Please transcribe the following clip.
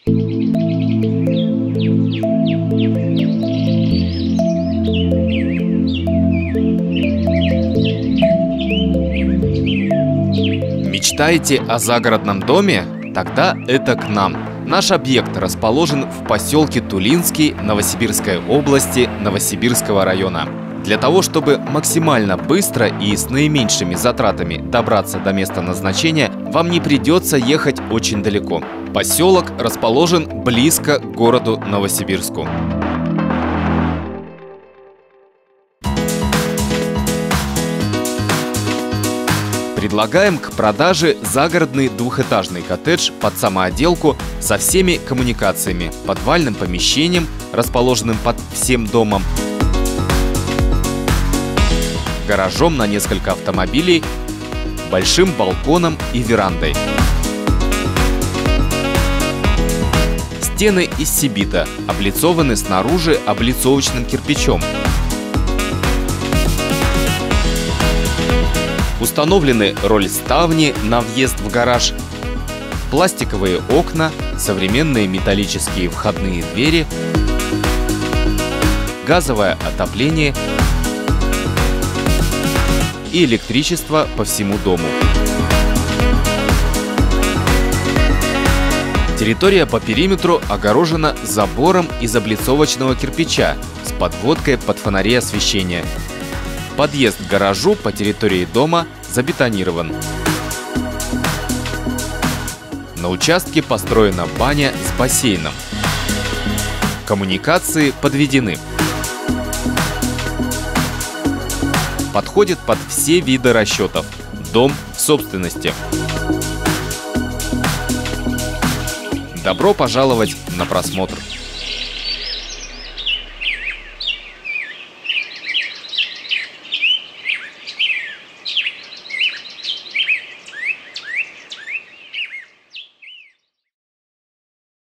Мечтаете о загородном доме? Тогда это к нам. Наш объект расположен в поселке Тулинский Новосибирской области Новосибирского района. Для того, чтобы максимально быстро и с наименьшими затратами добраться до места назначения, вам не придется ехать очень далеко. Поселок расположен близко к городу Новосибирску. Предлагаем к продаже загородный двухэтажный коттедж под самоотделку со всеми коммуникациями, подвальным помещением, расположенным под всем домом, гаражом на несколько автомобилей, большим балконом и верандой. Стены из сибита облицованы снаружи облицовочным кирпичом. Установлены рольставни на въезд в гараж, пластиковые окна, современные металлические входные двери, газовое отопление и электричество по всему дому. Территория по периметру огорожена забором из облицовочного кирпича с подводкой под фонари освещения. Подъезд к гаражу по территории дома забетонирован. На участке построена баня с бассейном. Коммуникации подведены. Подходит под все виды расчетов. Дом в собственности. Добро пожаловать на просмотр!